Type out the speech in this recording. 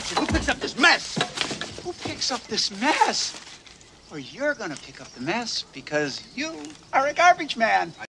question. Who picks up this mess? Who picks up this mess? Or you're gonna pick up the mess because you are a garbage man.